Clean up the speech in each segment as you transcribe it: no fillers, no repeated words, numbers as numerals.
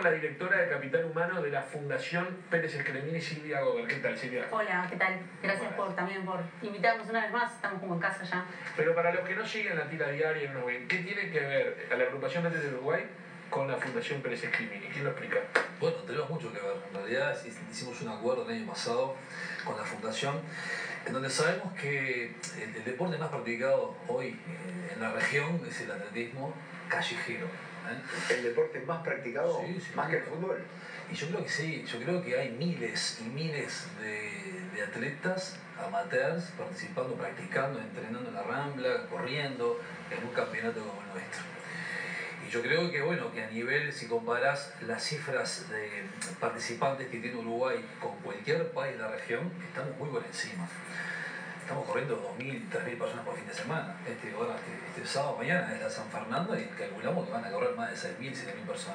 con la directora de Capital Humano de la Fundación Pérez Escremini, Silvia Gober. ¿Qué tal, Silvia? Hola, ¿qué tal? Gracias también por invitarnos una vez más. Estamos como en casa ya. Pero para los que no siguen la tira diaria, no ven, ¿qué tiene que ver a la agrupación Andes del Uruguay con la Fundación Pérez Escremini? ¿Quién lo explica? Bueno, tenemos mucho que ver. En realidad hicimos un acuerdo el año pasado con la Fundación, en donde sabemos que el deporte más practicado hoy en la región es el atletismo callejero. ¿El deporte más practicado? Sí, ¿Más que el fútbol? Y yo creo que sí, yo creo que hay miles y miles de atletas amateurs participando, practicando, entrenando en la Rambla, corriendo en un campeonato como el nuestro. Y yo creo que, bueno, que a nivel, si comparás las cifras de participantes que tiene Uruguay con cualquier país de la región, estamos muy por encima. Estamos corriendo 2.000, 3.000 personas por fin de semana. Este sábado, mañana es la San Fernando y calculamos que van a correr más de 6.000, 7.000 personas.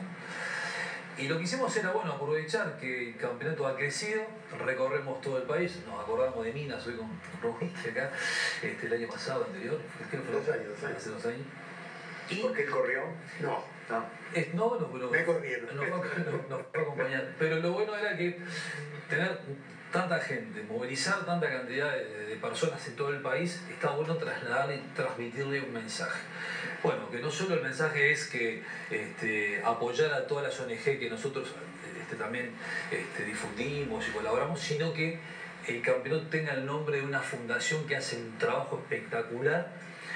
Y lo que hicimos era, bueno, aprovechar que el campeonato ha crecido, recorremos todo el país, nos acordamos de Minas, hoy con Rubiste acá, el año pasado, anterior, creo que fue 2 años. hace 2 años. ¿Y por qué él corrió? No. Pero me corrieron. Nos fue a acompañar. Pero lo bueno era que tener tanta gente, movilizar tanta cantidad de personas en todo el país, está bueno trasladarle y transmitirle un mensaje. Bueno, que no solo el mensaje es que apoyar a todas las ONG que nosotros también difundimos y colaboramos, sino que el campeonato tenga el nombre de una fundación que hace un trabajo espectacular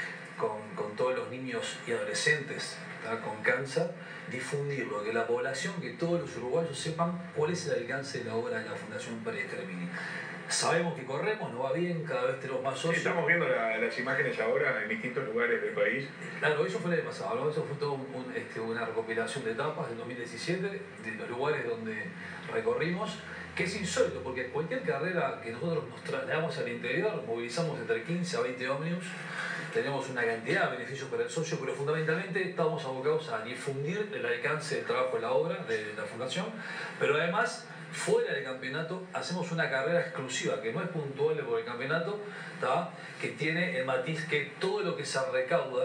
con todos los niños y adolescentes con cáncer, difundirlo, que la población, que todos los uruguayos sepan cuál es el alcance de la obra de la Fundación Pérez Escremini. Sabemos que corremos, nos va bien, cada vez tenemos más socios. Estamos viendo las imágenes ahora en distintos lugares del país. Claro, eso fue el año pasado, ¿no? Eso fue toda una recopilación de etapas del 2017, de los lugares donde recorrimos, que es insólito, porque cualquier carrera que nosotros nos trasladamos al interior, movilizamos entre 15 a 20 ómnibus, tenemos una cantidad de beneficios para el socio, pero fundamentalmente estamos abocados a difundir el alcance del trabajo de la obra, de la Fundación, pero además, fuera del campeonato, hacemos una carrera exclusiva, que no es puntuable por el campeonato, que tiene el matiz que todo lo que se recauda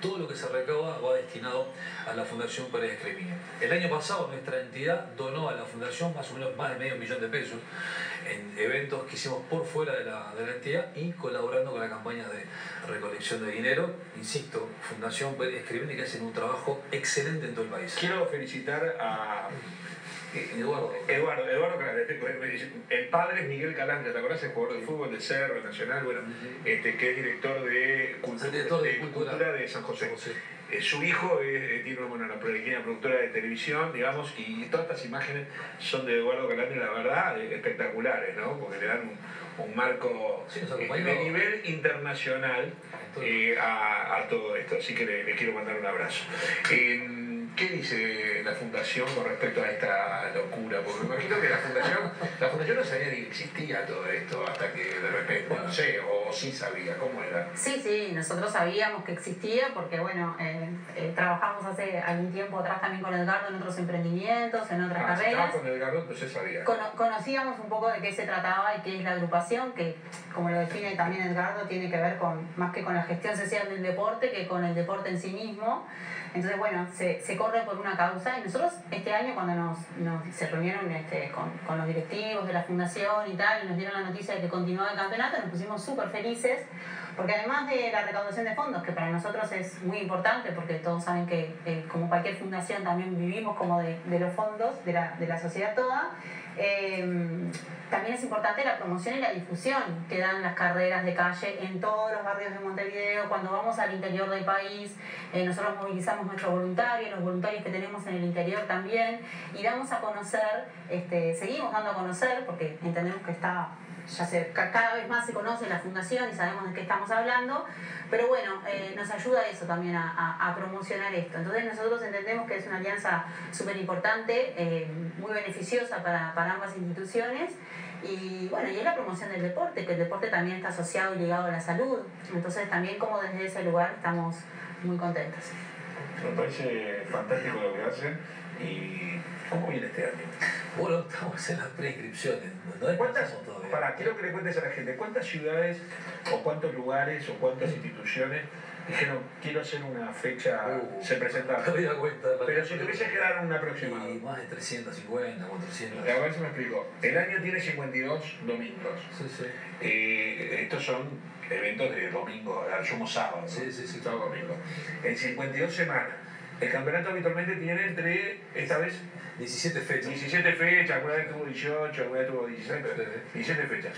va destinado a la Fundación Pérez Escremini. El año pasado nuestra entidad donó a la Fundación más o menos más de $500.000 pesos en eventos que hicimos por fuera de la entidad y colaborando con la campaña de recolección de dinero. Insisto, Fundación Pérez Escremini, que hacen un trabajo excelente en todo el país. Quiero felicitar a Eduardo, el padre es Miguel Calanca, ¿te acordás? El jugador de fútbol de Cerro Nacional, bueno, que es director de Cultura de San José. Su hijo tiene una pequeña productora de televisión, digamos, y todas estas imágenes son de Eduardo Calanca, la verdad, espectaculares, ¿no? Porque le dan un marco de nivel internacional a todo esto. Así que le quiero mandar un abrazo. ¿Qué dice la Fundación con respecto a esta locura? Porque me imagino que la Fundación no sabía ni que existía todo esto hasta que de repente, no sé, o sí sabía, ¿cómo era? Sí, nosotros sabíamos que existía porque, bueno, trabajamos hace algún tiempo atrás también con Edgardo en otros emprendimientos, en otras carreras. Con Edgardo, entonces sabía. Conocíamos un poco de qué se trataba y qué es la agrupación, que, como lo define también Edgardo, tiene que ver más que con la gestión social del deporte que con el deporte en sí mismo. Entonces, bueno, se corre por una causa y nosotros este año cuando se reunieron con los directivos de la fundación y tal, y nos dieron la noticia de que continuaba el campeonato, nos pusimos súper felices, porque además de la recaudación de fondos, que para nosotros es muy importante, porque todos saben que como cualquier fundación también vivimos como de los fondos, de la sociedad toda, también es importante la promoción y la difusión que dan las carreras de calle en todos los barrios de Montevideo. Cuando vamos al interior del país, nosotros movilizamos nuestros voluntarios, los voluntarios que tenemos en el interior también, y damos a conocer, seguimos dando a conocer, porque entendemos que cada vez más se conoce la fundación y sabemos de qué estamos hablando, pero bueno, nos ayuda eso también a promocionar esto. Entonces nosotros entendemos que es una alianza súper importante, muy beneficiosa para ambas instituciones, y bueno, y es la promoción del deporte, que el deporte también está asociado y ligado a la salud, entonces también como desde ese lugar estamos muy contentos. Me parece fantástico lo que hacen. ¿Y cómo viene este año? Bueno, estamos en las preinscripciones. Quiero que le cuentes a la gente, ¿cuántas ciudades o cuántos lugares o cuántas instituciones dijeron, quiero hacer una fecha, se presentaron. No me da cuenta. Pero si tuvieses que dar un aproximado. Y más de 350, 400. A ver si me explico. El año tiene 52 domingos. Sí, sí. Estos son eventos de domingo, somos sábados. Sí, sí, sí. Sábado, domingo. En 52 semanas. El campeonato habitualmente tiene entre, esta vez, 17 fechas. 17 fechas, alguna vez tuvo 18, alguna vez tuvo 16, pero 17 fechas.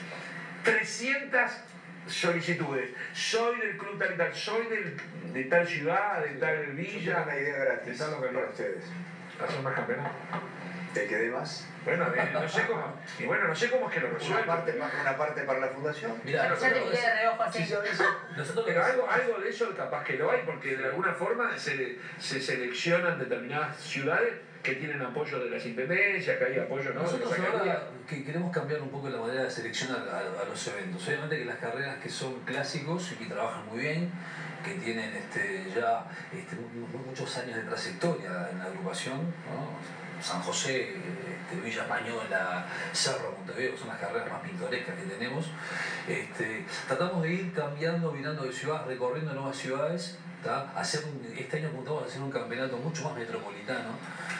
300 solicitudes. Soy del club tal y tal, soy de tal ciudad, de tal villa. Una idea gratis de tal localidad. para ustedes. ¿Hacer más campeonato? ¿Te quedé más? Bueno, no sé cómo. Y bueno, no sé cómo es que lo Una resuelven. parte para la fundación. Mirá, Ya te miré de reojo así. nosotros Pero algo de eso capaz que lo hay, porque de alguna forma se seleccionan determinadas ciudades que tienen apoyo de las intendencias, que hay apoyo, ¿no? Nosotros de las ahora alcaldías. que queremos cambiar un poco la manera de seleccionar a los eventos. Obviamente que las carreras que son clásicos y que trabajan muy bien, que tienen ya muchos años de trayectoria en la agrupación, ¿no? San José, Villa Española, Cerro, Montevideo, son las carreras más pintorescas que tenemos. Tratamos de ir cambiando, mirando de ciudad, recorriendo nuevas ciudades. Este año apuntamos a hacer un campeonato mucho más metropolitano.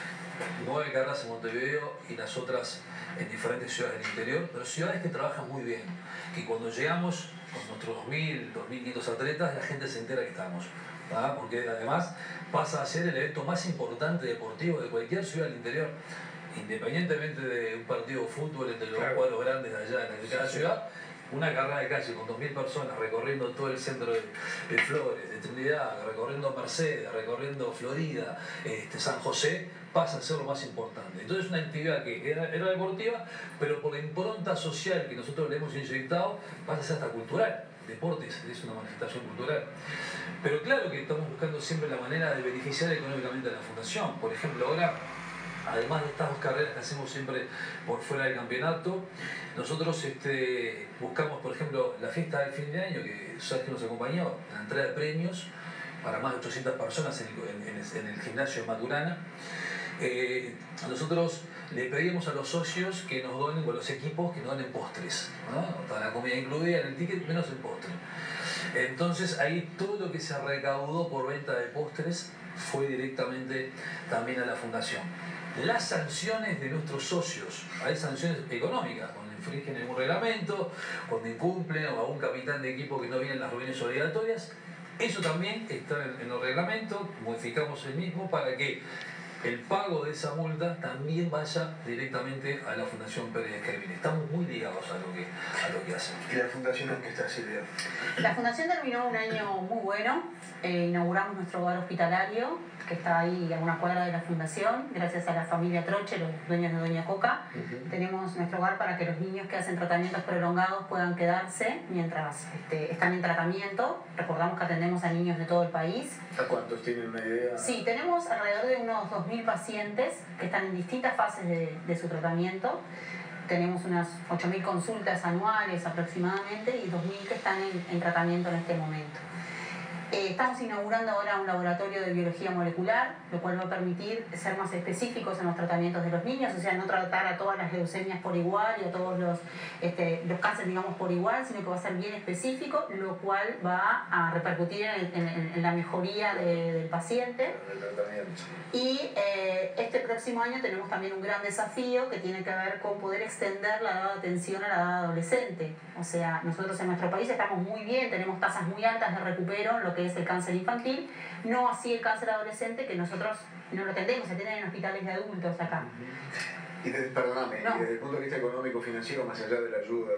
9 carreras en Montevideo y las otras en diferentes ciudades del interior, pero ciudades que trabajan muy bien, que cuando llegamos con nuestros 2.000, 2.500 atletas, la gente se entera que estamos, ¿verdad? Porque además pasa a ser el evento más importante deportivo de cualquier ciudad del interior, independientemente de un partido de fútbol entre los Claro. cuadros grandes de allá de cada ciudad. Una carrera de calle con 2.000 personas recorriendo todo el centro de Flores, de Trinidad, recorriendo Mercedes, recorriendo Florida, San José, pasa a ser lo más importante. Entonces una actividad que era deportiva, pero por la impronta social que nosotros le hemos inyectado, pasa a ser hasta cultural. Deportes es una manifestación cultural. Pero claro que estamos buscando siempre la manera de beneficiar económicamente a la fundación. Por ejemplo, ahora, además de estas 2 carreras que hacemos siempre por fuera del campeonato, nosotros buscamos, por ejemplo, la fiesta del fin de año, que Sergio nos acompañó, la entrega de premios para más de 800 personas en el gimnasio de Maturana. Nosotros le pedimos a los socios que nos donen, con los equipos, que nos donen postres, ¿no? Toda la comida incluida en el ticket, menos el postre. Entonces ahí todo lo que se recaudó por venta de postres fue directamente también a la fundación. Las sanciones de nuestros socios, hay sanciones económicas, cuando infringen algún reglamento, cuando incumplen, o a un capitán de equipo que no viene en las reuniones obligatorias, eso también está en el reglamento, modificamos el mismo para que el pago de esa multa también vaya directamente a la Fundación Pérez Escalvini. Estamos muy ligados a lo que hacemos. ¿Y la fundación en qué está, Silvia? La fundación terminó un año muy bueno. Inauguramos nuestro hogar hospitalario, que está ahí a una cuadra de la fundación, gracias a la familia Troche, los dueños de Doña Coca. Tenemos nuestro hogar para que los niños que hacen tratamientos prolongados puedan quedarse mientras están en tratamiento. Recordamos que atendemos a niños de todo el país. ¿A cuántos tienen una idea? Sí, tenemos alrededor de unos 2.000 pacientes que están en distintas fases de su tratamiento. Tenemos unas 8.000 consultas anuales aproximadamente y 2.000 que están en tratamiento en este momento. Estamos inaugurando ahora un laboratorio de biología molecular, lo cual va a permitir ser más específicos en los tratamientos de los niños, o sea, no tratar a todas las leucemias por igual y a todos los cánceres, digamos, por igual, sino que va a ser bien específico, lo cual va a repercutir en la mejoría del paciente. Y este próximo año tenemos también un gran desafío que tiene que ver con poder extender la edad de atención a la edad adolescente. O sea, nosotros en nuestro país estamos muy bien, tenemos tasas muy altas de recupero en lo que es el cáncer infantil, no así el cáncer adolescente, que nosotros no lo atendemos, se atienden en hospitales de adultos acá. Y perdóname, No. y desde el punto de vista económico-financiero, más allá de la ayuda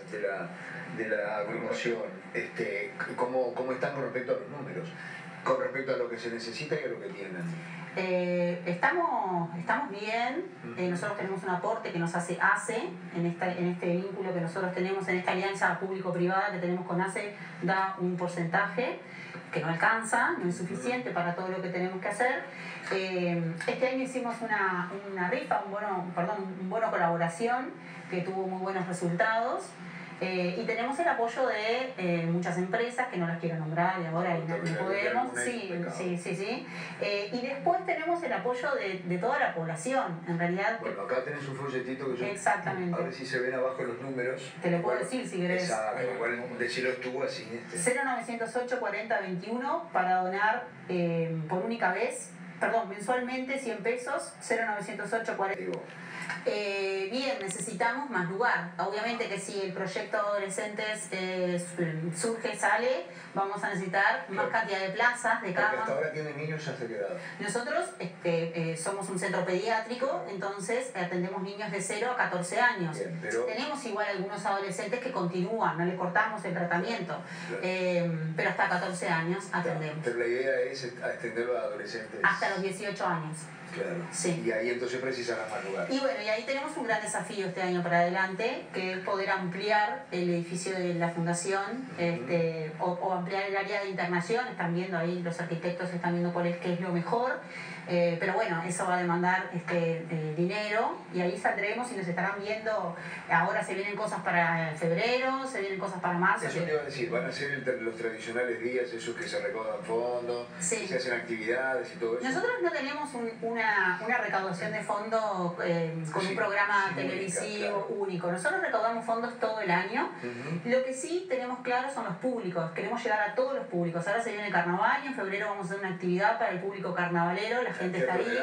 de la agrupación, ¿cómo están con respecto a los números? Con respecto a lo que se necesita y a lo que tienen. Estamos bien. Nosotros tenemos un aporte que nos hace ACE en este vínculo que nosotros tenemos, en esta alianza público-privada que tenemos con ACE, da un porcentaje que no alcanza, no es suficiente para todo lo que tenemos que hacer. Este año hicimos una rifa, un bono colaboración que tuvo muy buenos resultados. Y tenemos el apoyo de muchas empresas, que no las quiero nombrar y ahora no podemos. Sí. Y después tenemos el apoyo de toda la población, en realidad. Bueno, acá tenés un folletito que yo... Exactamente. A ver si se ven abajo los números. Te lo puedo decir si querés. Exacto, igual decirlo tú así. 0908 40 21 para donar por única vez, mensualmente 100 pesos, 0908 40. Bien, necesitamos más lugar. Obviamente que si el proyecto Adolescentes surge, sale, vamos a necesitar más cantidad de plazas, de camas. Porque hasta ahora tienen niños hasta qué edad. Nosotros somos un centro pediátrico, entonces atendemos niños de 0 a 14 años. Bien, pero... Tenemos igual algunos adolescentes que continúan, no le cortamos el tratamiento, claro. Pero hasta 14 años atendemos. Pero la idea es extenderlo a adolescentes. Hasta los 18 años. Claro. Sí. Y ahí entonces precisarán más lugar. Y bueno, y ahí tenemos un gran desafío este año para adelante, que es poder ampliar el edificio de la fundación, o ampliar el área de internación. Están viendo ahí, los arquitectos están viendo qué es lo mejor. Pero bueno, eso va a demandar dinero, y ahí saldremos y nos estarán viendo. Ahora se vienen cosas para febrero, se vienen cosas para marzo. Eso te iba a decir, van a ser los tradicionales días, esos que se recaudan fondos, sí. Que se hacen actividades y todo eso. Nosotros no tenemos una recaudación de fondos con un programa televisivo único. Nosotros recaudamos fondos todo el año. Lo que sí tenemos claro son los públicos. Queremos llegar a todos los públicos. Ahora se viene el carnaval y en febrero vamos a hacer una actividad para el público carnavalero. La gente está ahí.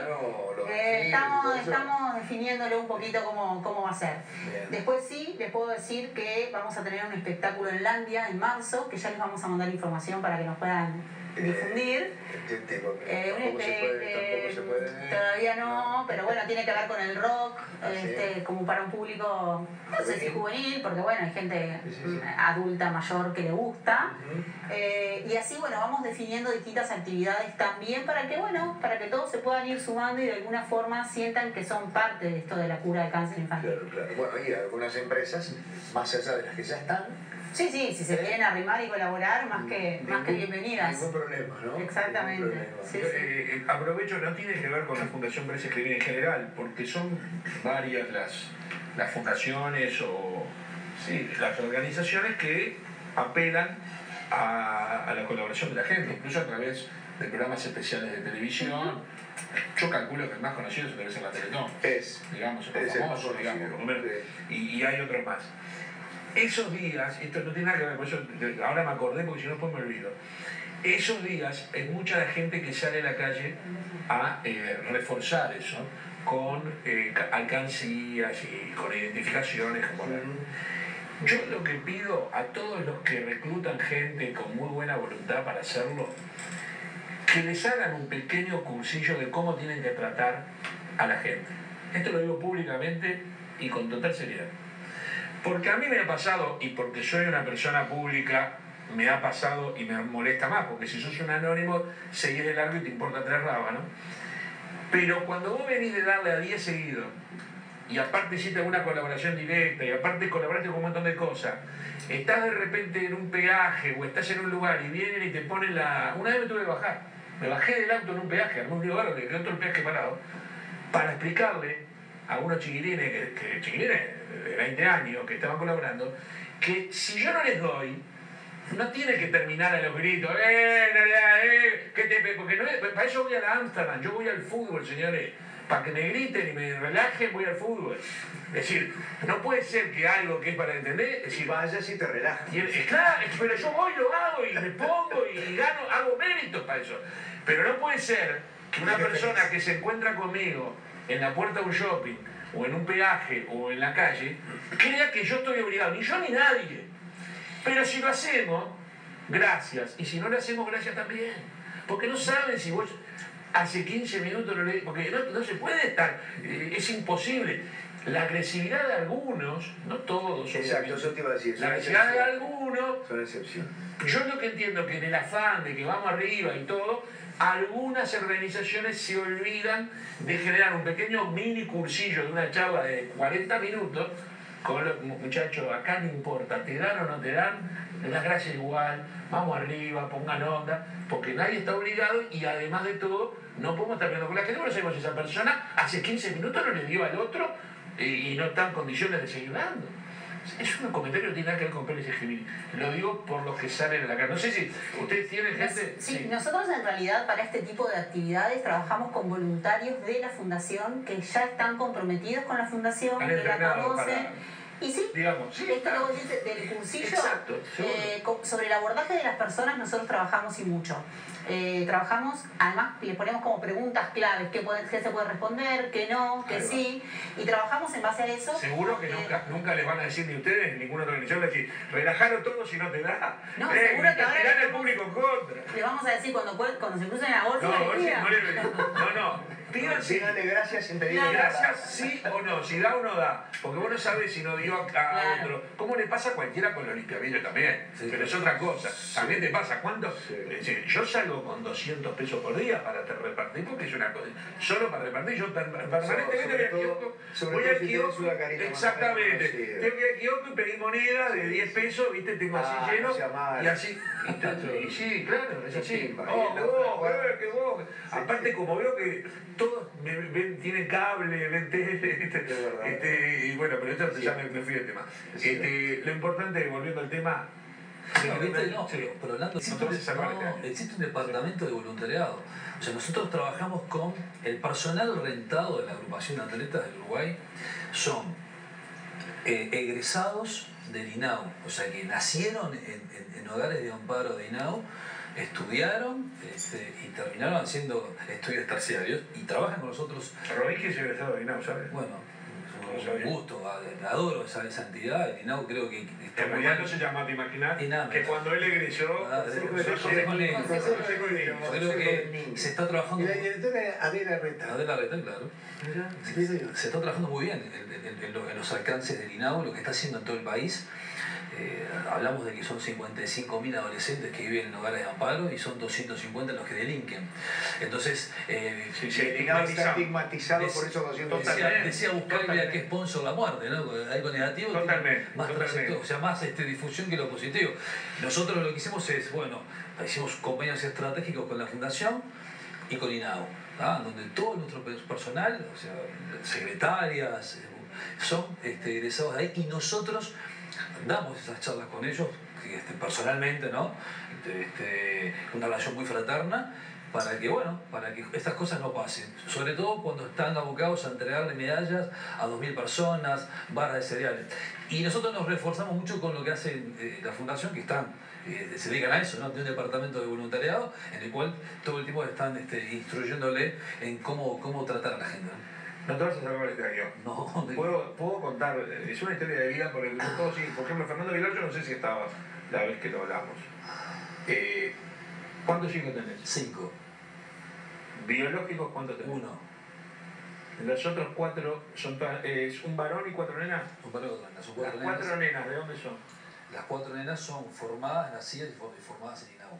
Estamos definiéndole un poquito cómo va a ser. Bien. Después sí, les puedo decir que vamos a tener un espectáculo en Landia en marzo, que ya les vamos a mandar información para que nos puedan difundir. Tampoco se puede. Todavía no, pero bueno, tiene que ver con el rock, como para un público, no sé si juvenil, porque bueno, hay gente adulta, mayor que le gusta. Y así, bueno, vamos definiendo distintas actividades también para que todos se puedan ir sumando y de alguna forma sientan que son parte de esto de la cura del cáncer infantil. Claro. Bueno, y algunas empresas, más allá de las que ya están, sí, si se quieren arrimar y colaborar, más que bienvenidas. Ningún problema, ¿no? Exactamente. Aprovecho, no tiene que ver con la Fundación Brescia Escribir en general, porque son varias las fundaciones o las organizaciones que apelan a la colaboración de la gente, incluso a través de programas especiales de televisión. Yo calculo que el más conocido debe ser la Teletón. Digamos, el famoso, digamos, por lo menos. Y hay otros más. Esos días, esto no tiene nada que ver con eso, ahora me acordé porque si no después me olvido. Esos días hay mucha gente que sale a la calle a reforzar eso con alcancías y con identificaciones. Yo lo que pido a todos los que reclutan gente con muy buena voluntad para hacerlo, que les hagan un pequeño cursillo de cómo tienen que tratar a la gente. Esto lo digo públicamente y con total seriedad. Porque a mí me ha pasado, y porque soy una persona pública, me ha pasado y me molesta más, porque si sos un anónimo, seguís de largo y te importa 3 rábanos. Pero cuando vos venís de darle a 10 seguidos, y aparte hiciste alguna colaboración directa, y aparte colaboraste con un montón de cosas, estás de repente en un peaje, o estás en un lugar, y vienen y te ponen Una vez me tuve que bajar, me bajé del auto en un peaje, en un lugar donde quedó todo el peaje parado, para explicarle a unos chiquilines, chiquilines de 20 años que estaban colaborando, que si yo no les doy, no tiene que terminar a los gritos, porque para eso voy a la Amsterdam, yo voy al fútbol, señores, para que me griten y me relajen, voy al fútbol. Es decir, no puede ser que algo que es para entender, es decir, vayas y te relajas. Claro, pero yo voy, lo hago y me pongo y gano, hago méritos para eso. Pero no puede ser que una persona que se encuentra conmigo en la puerta de un shopping, o en un peaje, o en la calle, crea que yo estoy obligado, ni yo ni nadie. Pero si lo hacemos, gracias. Y si no lo hacemos, gracias también. Porque no saben si vos hace 15 minutos no le... Porque no se puede estar, es imposible. La agresividad de algunos, no todos. Exacto, eso te iba a decir. La agresividad de algunos... Son excepción. Yo lo que entiendo que en el afán de que vamos arriba y todo, algunas organizaciones se olvidan de generar un pequeño mini cursillo de una charla de 40 minutos con los muchachos, acá no importa, te dan o no te dan, las gracias igual, vamos arriba, pongan onda, porque nadie está obligado y además de todo, no podemos estar viendo con la gente, no sabemos si esa persona hace 15 minutos no le dio al otro y no está en condiciones de seguir dando. Es un comentario que tiene nada que ver con Pérez y Gemini. Lo digo por los que salen en la cara. No sé si ustedes tienen gente... Sí, nosotros en realidad para este tipo de actividades trabajamos con voluntarios de la fundación que ya están comprometidos con la fundación, que la conocen. Y sí, digamos, sí, esto luego dice del cursillo, exacto, sobre el abordaje de las personas nosotros trabajamos y mucho. Trabajamos, además le ponemos como preguntas claves, qué se puede responder, qué no, qué sí, y trabajamos en base a eso. Seguro que nunca les van a decir ni ustedes, ni ninguna organización, les decir, relajalo todo si no te da. No, seguro que ahora tirale al público en contra. Le vamos a decir cuando se crucen a bolsa. No. Díganle gracias sin pedirle gracias, sí o no, si da o no da. Porque vos no sabés si no dio a otro. ¿Cómo le pasa a cualquiera con los limpiavidrios también? Sí, pero es otra cosa. También te pasa. ¿Cuánto? Sí. Yo salgo con 200 pesos por día para repartir, porque es una cosa. Solo para repartir, yo permanentemente voy al kiosco. Exactamente. Tengo que ir al kiosco y pedir moneda de 10 pesos, ¿viste? Tengo así lleno. Y así. Y sí, claro, es así. Que vos. Aparte, como veo que todos tienen cable, ven tele, y bueno, pero esto ya me fui del tema. Lo importante, volviendo al tema. Pero hablando, existe un departamento de voluntariado. O sea, nosotros trabajamos con el personal rentado de la agrupación de atletas del Uruguay, son egresados del INAU, o sea que nacieron en hogares de amparo de INAU, estudiaron y terminaron haciendo estudios terciarios y trabajan con nosotros. Robinski es egresado de INAU, ¿sabes? Bueno, es un gusto, adoro esa entidad. El INAU creo que está en realidad no se llama, te imaginas, que cuando él egresó, creo que se está trabajando. Y la directora es Adela Reta. Adela Reta, claro. Se está trabajando muy bien en los alcances del INAU, lo que está haciendo en todo el país. Hablamos de que son 55.000 adolescentes que viven en hogares de amparo y son 250 los que delinquen. Entonces, está estigmatizado por esos 250. Decía buscarle a qué sponsor la muerte, ¿no? Algo negativo tiene más trayectoria, o sea, más difusión que lo positivo. Nosotros lo que hicimos es, hicimos convenios estratégicos con la Fundación y con INAU, donde todo nuestro personal, o sea, secretarias, son egresados de ahí y nosotros damos esas charlas con ellos personalmente, ¿no? Una relación muy fraterna para que estas cosas no pasen, sobre todo cuando están abocados a entregarle medallas a 2.000 personas, barras de cereales. Y nosotros nos reforzamos mucho con lo que hace la Fundación, que se dedican a eso, ¿no? Tiene un departamento de voluntariado en el cual todo el tiempo están instruyéndole en cómo tratar a la gente, ¿no? No te vas a salvar este año. No. ¿Puedo contar? Es una historia de vida por el todo, sí. Por ejemplo, Fernando Vilar, yo no sé si estaba la vez que lo hablamos. ¿Cuántos hijos tenés? 5. ¿Biológicos cuántos tenés? 1. Los otros 4 son es un varón y 4 nenas. Un varón y 4 nenas. Son 4 nenas. Las 4 nenas, ¿de dónde son? Las 4 nenas son formadas, nacidas y formadas en INAU.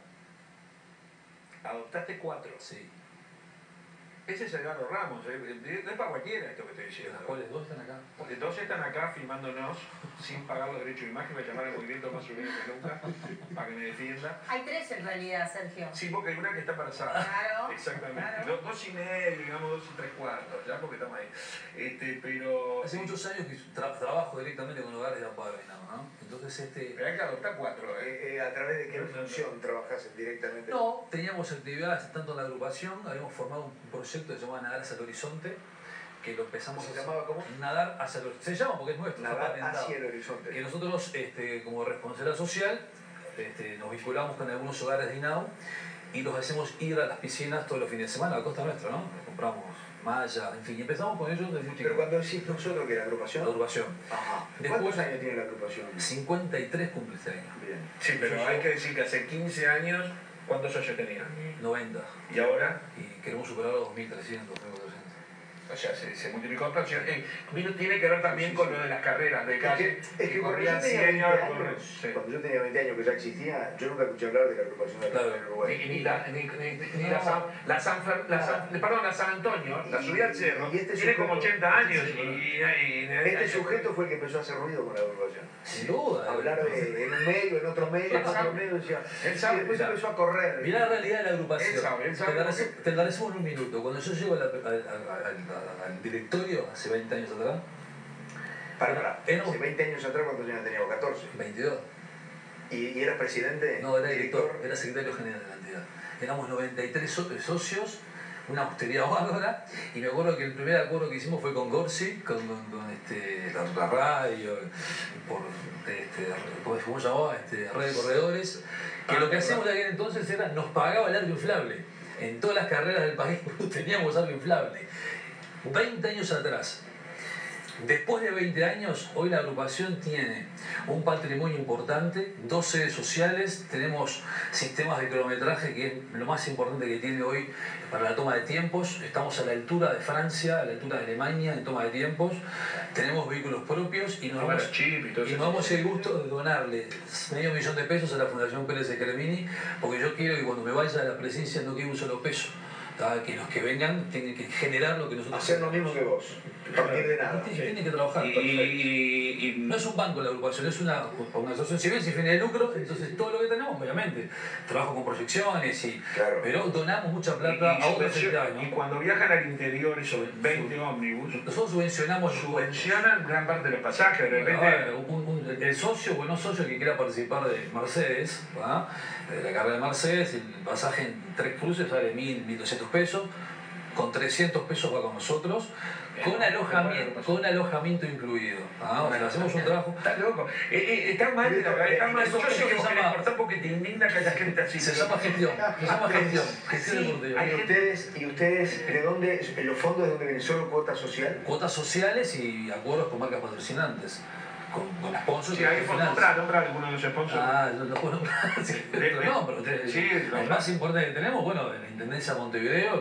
¿Adoptaste 4? Sí. Ese es Edgardo Ramos, no es para cualquiera esto que estoy diciendo. ¿Las cuales 2 están acá? Porque 2 están acá filmándonos sin pagar los derechos de imagen, voy a llamar al movimiento más subido que nunca para que me defienda. Hay 3 en realidad, Sergio. Sí, porque hay una que está embarazada. Claro. Exactamente. Claro. 2 y medio, digamos 2 y 3/4, ya porque estamos ahí. Pero... Hace muchos años que trabajo directamente con hogares de amparo, ¿no? Entonces Pero hay que adoptar 4, ¿A través de qué función trabajás directamente? No, teníamos actividades tanto en la agrupación, habíamos formado un proyecto que se llamaba Nadar hacia el Horizonte, que lo empezamos ¿Se llamaba cómo? Nadar hacia el Horizonte. Se llama porque es nuestro. Nadar hacia el Horizonte. Que nosotros, como responsabilidad social, nos vinculamos con algunos hogares de INAU y los hacemos ir a las piscinas todos los fines de semana a la costa nuestra, ¿no? Compramos malla, en fin, y empezamos con ellos desde muy chicos. Pero cuando decís nosotros, que la agrupación. La agrupación. Ajá. Después, ¿Cuántos años tiene la agrupación? 53 cumple este año. Bien. Sí, pero hay que decir que hace 15 años, ¿cuántos socios tenían? 90. ¿Y ahora? Y queremos superar los 2.300, 2.400. O sea, se multiplicó la acción. Tiene que ver también con lo de las carreras de calle. Es que corrían 100 años. Cuando yo tenía 20 años que ya existía, yo nunca escuché hablar de la agrupación de la Uruguay. Ni la San Antonio, la subida al cerro, tiene como 80 años. Este sujeto fue el que empezó a hacer ruido con la agrupación. Sin duda. Hablar en un medio, en otro medio, en otro medio, decía. Y después empezó a correr. Mirá la realidad de la agrupación. Él sabe te la decimos en un minuto. Cuando yo llego al directorio, hace 20 años atrás, Hace 20 años atrás, ¿cuántos años teníamos? 14. 22. ¿Y eras presidente? No, era director, era secretario general de la entidad. Éramos 93 socios, una austeridad bárbara, y me acuerdo que el primer acuerdo que hicimos fue con Gorsi, con la radio, ¿cómo se llamaba? Red de corredores, que lo que hacíamos de aquel entonces era, nos pagaba el arco inflable. En todas las carreras del país teníamos arco inflable. 20 años atrás. Después de 20 años, hoy la agrupación tiene un patrimonio importante, 2 sedes sociales, tenemos sistemas de kilometraje, que es lo más importante que tiene hoy para la toma de tiempos. Estamos a la altura de Francia, a la altura de Alemania en toma de tiempos. Tenemos vehículos propios y nos damos el gusto de donarle $500.000 de pesos a la Fundación Pérez de Cremini, porque yo quiero que cuando me vaya a la presidencia no quede un solo peso. Que los que vengan tienen que generar lo que nosotros hacer lo mismo que vos, partir de nada. Tienen que trabajar. No es un banco la agrupación, es una asociación civil sin fines de lucro, entonces todo lo que tenemos, obviamente, trabajo con proyecciones, claro. Pero donamos mucha plata a otras entidades, ¿no? Y cuando viajan al interior, esos 20 ómnibus, nosotros subvencionan gran parte de los pasajes, de repente. El socio o no socio que quiera participar de Mercedes, de la carrera de Mercedes, el pasaje en 3 cruces sale 1.200 pesos, con 300 pesos va con nosotros, con alojamiento incluido. O sea, hacemos un trabajo. Está loco. Está mal de la cabeza. Yo sé que vos querés cortar porque te indigna que haya gente así. Se llama gestión. Gestión deportiva. ¿Y ustedes de dónde, en los fondos de dónde vienen? ¿Solo cuotas sociales? Cuotas sociales y acuerdos con marcas patrocinantes. Con sponsors. Sí, hay que nombrar algunos de los sponsors. No puedo nombrar. No, pero el más importante que tenemos, bueno, en la Intendencia de Montevideo,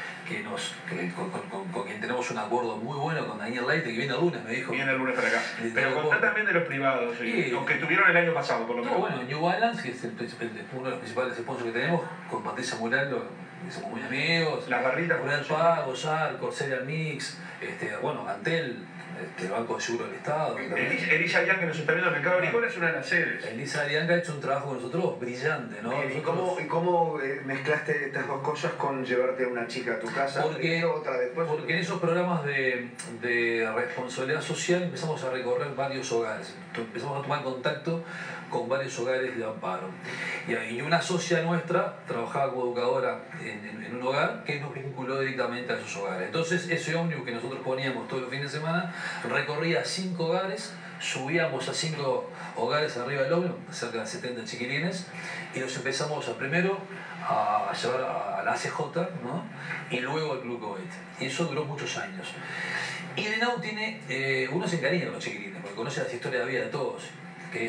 con quien tenemos un acuerdo muy bueno con Daniel Leite, que viene el lunes, me dijo. Viene el lunes para acá. Pero contá también de los privados, aunque tuvieron el año pasado, por lo menos. Bueno, New Balance, que es uno de los principales sponsors que tenemos, con Patricia Muraldo, que somos muy amigos. Las barritas. Mural Pago, Sar, Corserial Mix, Antel. El Banco de Seguro del Estado. Elisa Bianca, que nos está viendo en el mercado agrícola, es una de las sedes. Elisa Bianca ha hecho un trabajo con nosotros brillante, ¿no? ¿Y cómo mezclaste estas dos cosas con llevarte a una chica a tu casa? Porque en esos programas de responsabilidad social empezamos a recorrer varios hogares. Empezamos a tomar contacto con varios hogares de amparo. Y una socia nuestra trabajaba como educadora en un hogar que nos vinculó directamente a esos hogares. Entonces, ese ómnibus que nosotros poníamos todos los fines de semana recorría 5 hogares, subíamos a 5 hogares arriba del ómnibus, cerca de 70 chiquilines, y los empezamos primero a llevar a la ACJ, ¿no? Y luego al Club Cohete. Y eso duró muchos años. Y Denau tiene, uno se encariña con los chiquilines, porque conoce las historias de vida de todos. Que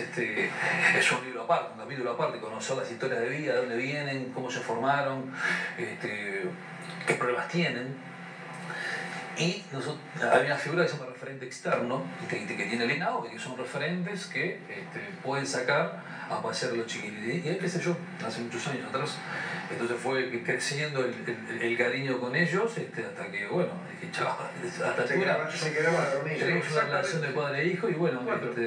es un libro aparte, un capítulo aparte, conocer las historias de vida, de dónde vienen, cómo se formaron, qué pruebas tienen. Y hay una figura que se llama referente externo, que tiene el INAO, que son referentes que pueden sacar a pasear a los chiquilines. Y empecé yo, hace muchos años atrás. Entonces fue creciendo el cariño con ellos, hasta que, bueno, dije, chaval, hasta altura tenemos una relación de padre e hijo, y bueno,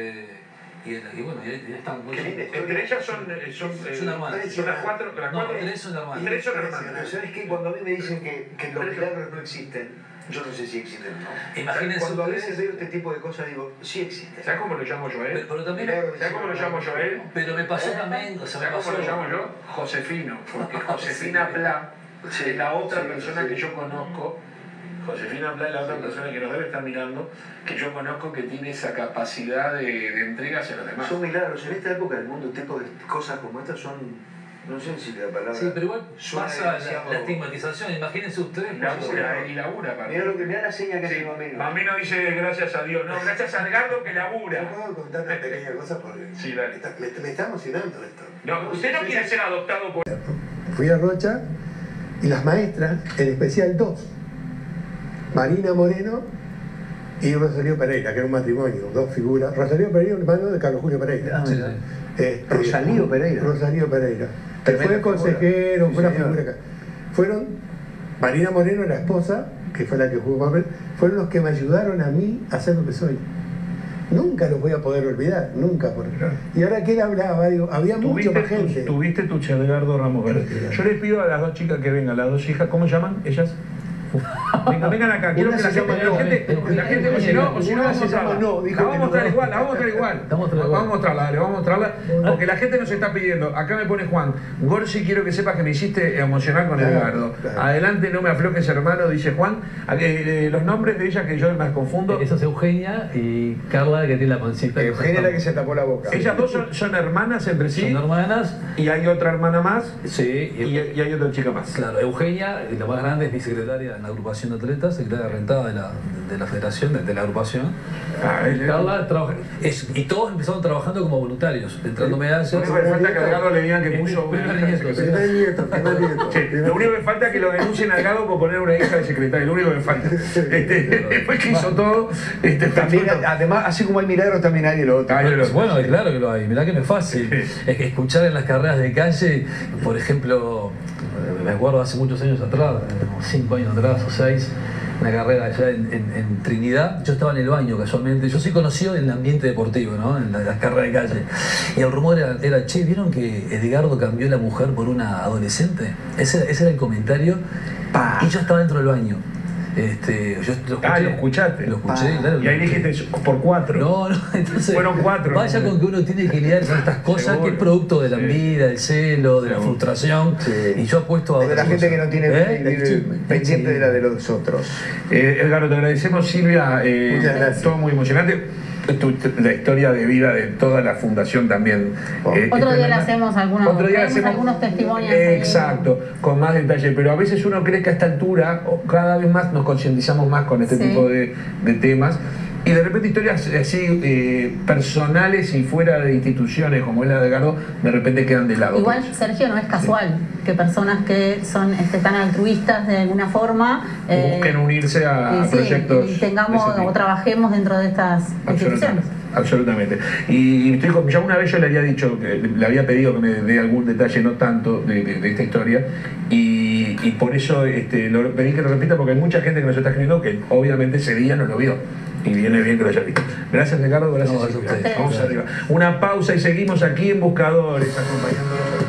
y están. Entre ellas son hermanas. Son las 4. No, 3 son hermanas. 3 son hermanas. ¿Sabes qué? Cuando a mí me dicen que los milagros no existen, yo no sé si existen o no. Imagínense. Cuando a veces veo este tipo de cosas digo, sí existen. ¿Sabes cómo lo llamo yo a él? Pero también. ¿Sabes cómo lo llamo yo a él? Pero me pasó también. ¿Sabes cómo lo llamo yo? Josefino. Porque Josefina Pla es la otra persona que yo conozco. Josefina Pla es la otra persona que nos debe estar mirando, que yo conozco, que tiene esa capacidad de entrega hacia los demás. Son milagros. En esta época del mundo, tipo de cosas como estas son, no sé si la palabra. Sí, pero igual pasa la estigmatización. Imagínense ustedes. Labura, mirá la seña que hace Mamino. Mamino dice gracias a Dios. No, gracias a Edgardo que labura. Yo puedo contar una pequeña cosa porque sí, dale. me está emocionando esto. No, usted no quiere ser adoptado por. Fui a Rocha y las maestras, en especial 2. Marina Moreno y Rosario Pereira, que era un matrimonio, 2 figuras. Rosario Pereira, hermano de Carlos Julio Pereira. Rosalío Pereira. Rosario Pereira. Que fue consejero, fue una figura acá. Fueron, Marina Moreno, la esposa, que fue la que jugó papel, fueron los que me ayudaron a mí a ser lo que soy. Nunca los voy a poder olvidar, nunca. Y ahora que él hablaba, digo, había mucha más gente. Tuviste tu Edgardo Ramos Verde. Yo les pido a las 2 chicas que vengan, las 2 hijas, ¿cómo llaman ellas? Vengan acá, quiero que la gente, oye, no, como si no la sellaba. No, dijo La vamos a mostrar no. igual, la vamos a mostrar igual. Vamos a mostrarla, dale, vamos a mostrarla. Porque la gente nos está pidiendo. Acá me pone Juan, Gorsi, quiero que sepas que me hiciste emocionar con Edgardo. Adelante, no me aflojes, hermano, dice Juan. Los nombres de ella que yo me confundo. Esa es Eugenia y Carla, que tiene la pancita. Eugenia es la que se tapó la boca. Ellas dos son hermanas entre sí. Son hermanas. Y hay otra hermana más. Sí. Y hay otra chica más. Claro, Eugenia, la más grande, es mi secretaria en la agrupación de atletas, secretaria rentada de la federación, de la agrupación. Carla trabaja. Y todos empezaron trabajando como voluntarios, entrando medallas. Lo único que falta es que a Edgardo le digan que puso una hija de secretaria. Lo único que falta es que lo denuncien a Edgardo por poner una hija de secretaria. Lo único que falta. Después que hizo todo. También, además, así como hay milagros, también hay el otro. Bueno, claro que lo hay. Mirá que no es fácil. Es que escuchar en las carreras de calle, por ejemplo, me acuerdo hace muchos años atrás, 5 años atrás o 6, una carrera allá en Trinidad. Yo estaba en el baño casualmente. Yo soy conocido en el ambiente deportivo, ¿no? En las carreras de calle. Y el rumor era, che, ¿vieron que Edgardo cambió la mujer por una adolescente? Ese era el comentario. Y yo estaba dentro del baño. Yo lo escuché, lo escuchaste. Lo escuché, claro. Y ahí dijiste por 4. No, entonces. Fueron 4. Vaya con que uno tiene que lidiar con estas cosas, Seguro. que es producto de la envidia, del celo, de la frustración. Sí. Y yo apuesto a. De la gente que no tiene pendiente de la de los otros. Edgardo, te agradecemos, Silvia. Muchas gracias. Todo muy emocionante. La historia de vida de toda la fundación también. Otro día le hacemos algunos testimonios. Exacto, con más detalle. Pero a veces uno cree que a esta altura, cada vez más nos concientizamos más con este tipo de temas. Y de repente historias así personales y fuera de instituciones como es la de Edgardo, de repente quedan de lado. Igual, Sergio, no es casual que personas que son tan altruistas de alguna forma busquen unirse a proyectos. Y tengamos o trabajemos dentro de estas instituciones. Absolutamente. Y ya una vez yo le había dicho, le había pedido que me dé algún detalle, no tanto, de esta historia. Y por eso lo pedí que lo repita, porque hay mucha gente que nos está escribiendo que obviamente ese día no lo vio. Y viene bien que lo haya visto. Gracias, Edgardo. Gracias, Silvia. Vamos arriba. Una pausa y seguimos aquí en Buscadores, acompañándonos.